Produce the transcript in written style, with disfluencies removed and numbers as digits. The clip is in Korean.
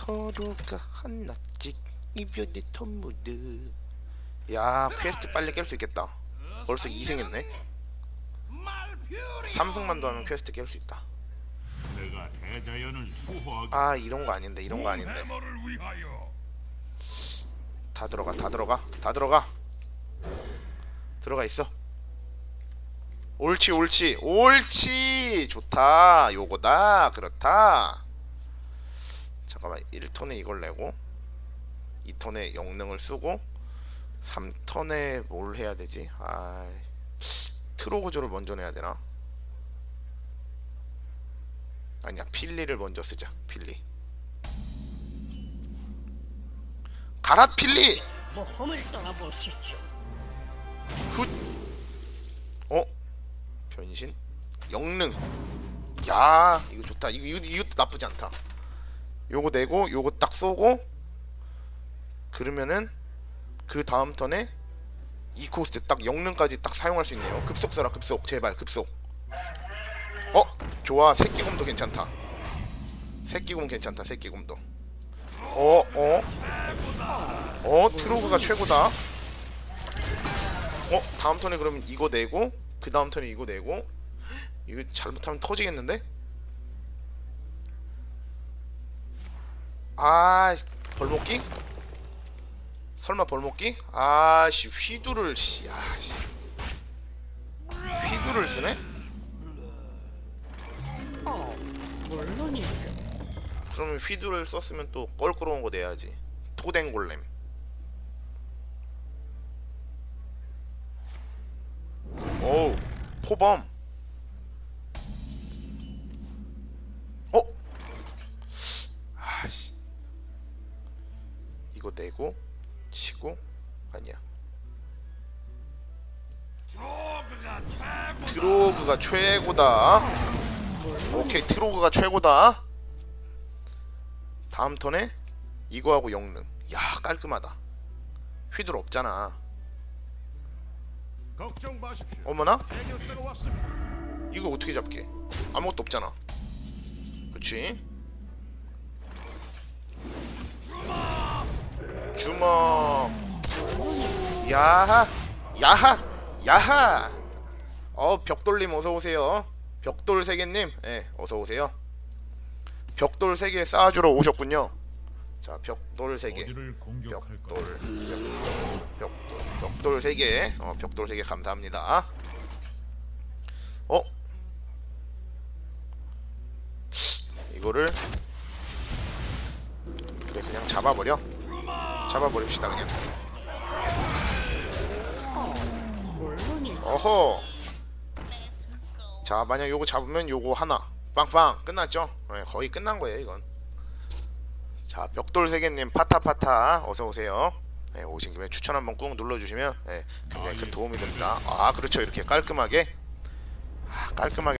서로가 한낱씩 이별의 선물을. 야, 퀘스트 빨리 깰 수 있겠다. 벌써 2승 했네. 3승만 더 하면 퀘스트 깰 수 있다. 내가 대자연을 수호하기. 아, 이런 거 아닌데, 이런 거 아닌데. 다 들어가, 다 들어가, 다 들어가. 들어가 있어. 옳지, 옳지, 옳지. 좋다. 요거다. 그렇다. 잠깐만, 1턴에 이걸 내고 2턴에 영능을 쓰고 3턴에 뭘 해야 되지? 아, 트로그조를 먼저 내야 되나? 아니야, 필리를 먼저 쓰자. 필리. 가라 필리. 모험을 떠나보시죠. 훗. 어? 변신? 영능. 야, 이거 좋다. 이것도 나쁘지 않다. 요거 내고 요거 딱 쏘고, 그러면은 그 다음 턴에 이 코스트 딱 영능까지 딱 사용할 수 있네요. 급속 써라. 급속. 제발 급속. 좋아. 새끼곰도 괜찮다. 새끼곰 괜찮다. 새끼곰도. 트로그가 최고다. 다음 턴에 그러면 이거 내고 그 다음 턴에 이거 내고. 이거 잘못하면 터지겠는데? 아, 벌목기? 설마 벌목기? 아씨, 휘두를 씨. 아씨, 휘두를 쓰네? 물론이죠. 그러면 휘두를 썼으면 또 껄끄러운 거 내야지. 토댕골렘. 오우, 포범. 아씨, 이거 내고 치고. 아니야, 트로그가 최고다. 오케이, 트로그가 최고다. 다음 턴에 이거하고 영능. 야, 깔끔하다. 휘둘 없잖아. 걱정 마십시오. 어머나? 해결사가 왔습니다. 이거 어떻게 잡게? 아무것도 없잖아. 그치? 주먹. 야하, 야하, 야하. 벽돌님 어서오세요. 벽돌세계님, 예, 어서오세요. 벽돌세계 쌓아주러 오셨군요. 자, 벽돌세계. 어디를 공격할까? 벽돌세계. 벽돌세계 감사합니다. 이거를 그래, 그냥 잡아버립시다 그냥. 물론이죠. 어허. 자, 만약 요거 잡으면 요거 하나 빵빵 끝났죠? 네, 거의 끝난 거예요 이건. 자, 벽돌세계님 파타파타 어서오세요. 네, 오신 김에 추천 한번 꾹 눌러주시면 굉장히 큰 도움이 됩니다. 아, 그렇죠. 이렇게 깔끔하게 깔끔하게